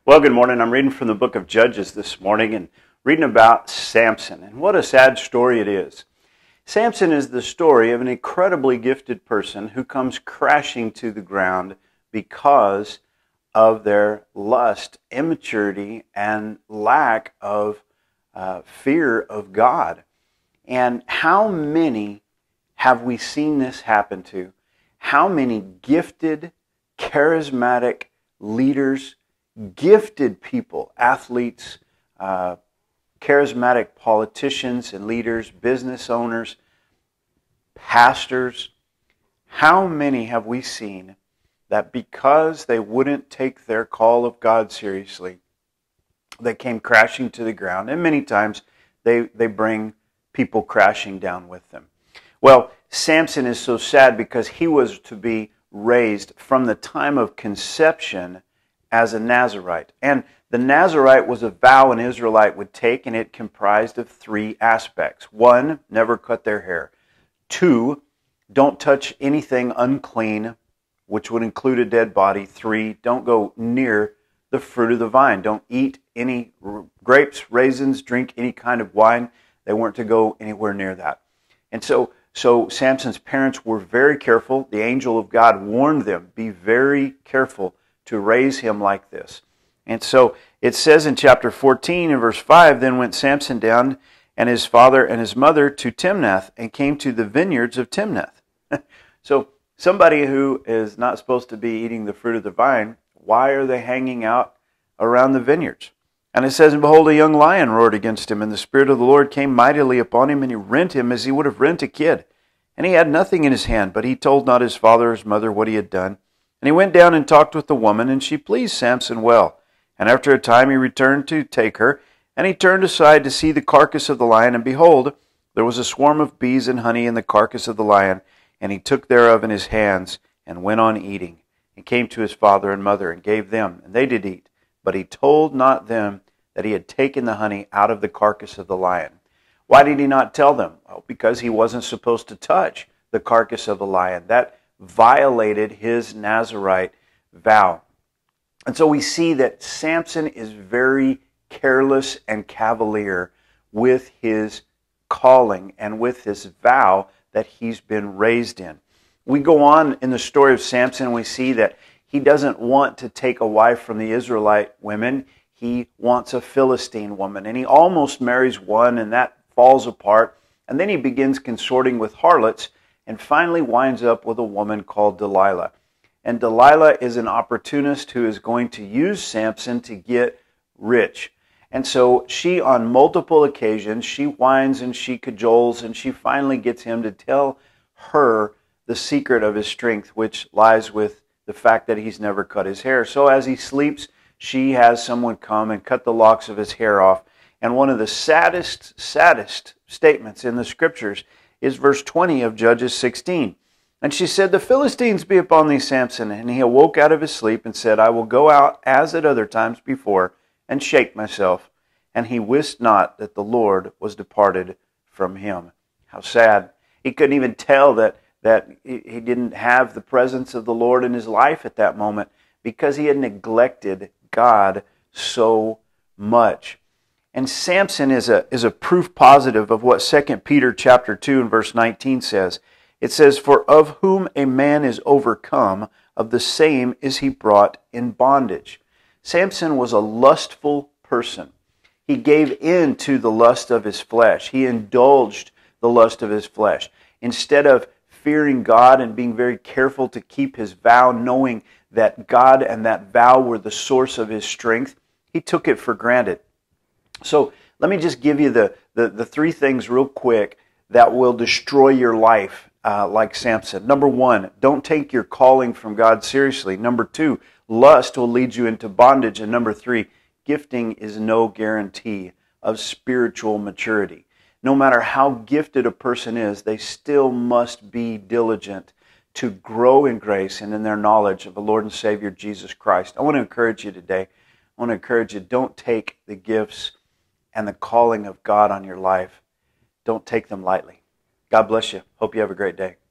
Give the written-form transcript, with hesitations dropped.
Well, good morning. I'm reading from the book of Judges this morning and reading about Samson. And what a sad story it is. Samson is the story of an incredibly gifted person who comes crashing to the ground because of their lust, immaturity, and lack of fear of God. And how many have we seen this happen to? How many gifted, charismatic leaders, gifted people, athletes, charismatic politicians and leaders, business owners, pastors, how many have we seen that because they wouldn't take their call of God seriously, they came crashing to the ground, and many times they bring people crashing down with them. Well, Samson is so sad because he was to be raised from the time of conception as a Nazirite. And the Nazirite was a vow an Israelite would take, and it comprised of three aspects. 1, never cut their hair. 2, don't touch anything unclean, which would include a dead body. 3, don't go near the fruit of the vine. Don't eat any grapes, raisins, drink any kind of wine. They weren't to go anywhere near that. And so Samson's parents were very careful. The angel of God warned them, be very careful to raise him like this. And so it says in chapter 14 and verse 5, then went Samson down and his father and his mother to Timnath and came to the vineyards of Timnath. So somebody who is not supposed to be eating the fruit of the vine, why are they hanging out around the vineyards? And it says, and behold, a young lion roared against him, and the Spirit of the Lord came mightily upon him, and he rent him as he would have rent a kid. And he had nothing in his hand, but he told not his father or his mother what he had done. And he went down and talked with the woman, and she pleased Samson well. And after a time he returned to take her, and he turned aside to see the carcass of the lion, and behold, there was a swarm of bees and honey in the carcass of the lion, and he took thereof in his hands, and went on eating, and came to his father and mother, and gave them, and they did eat. But he told not them that he had taken the honey out of the carcass of the lion. Why did he not tell them? Well, because he wasn't supposed to touch the carcass of the lion. That violated his Nazirite vow. And so we see that Samson is very careless and cavalier with his calling and with his vow that he's been raised in. We go on in the story of Samson and we see that he doesn't want to take a wife from the Israelite women. He wants a Philistine woman, and he almost marries one, and that falls apart. And then he begins consorting with harlots and finally winds up with a woman called Delilah. And Delilah is an opportunist who is going to use Samson to get rich. And so she, on multiple occasions, she whines and she cajoles, and she finally gets him to tell her the secret of his strength, which lies with the fact that he's never cut his hair. So as he sleeps, she has someone come and cut the locks of his hair off. And one of the saddest statements in the scriptures is verse 20 of Judges 16. And she said, the Philistines be upon thee, Samson. And he awoke out of his sleep and said, I will go out as at other times before and shake myself. And he wist not that the Lord was departed from him. How sad. He couldn't even tell that he didn't have the presence of the Lord in his life at that moment because he had neglected God so much. And Samson is a proof positive of what 2 Peter chapter 2 and verse 19 says. It says, for of whom a man is overcome, of the same is he brought in bondage. Samson was a lustful person. He gave in to the lust of his flesh. He indulged the lust of his flesh. Instead of fearing God and being very careful to keep his vow, knowing that God and that vow were the source of his strength, he took it for granted. So let me just give you the three things real quick that will destroy your life like Samson. Number 1, don't take your calling from God seriously. Number 2, lust will lead you into bondage. And number 3, gifting is no guarantee of spiritual maturity. No matter how gifted a person is, they still must be diligent to grow in grace and in their knowledge of the Lord and Savior Jesus Christ. I want to encourage you today. I want to encourage you, don't take the gifts and the calling of God on your life. Don't take them lightly. God bless you. Hope you have a great day.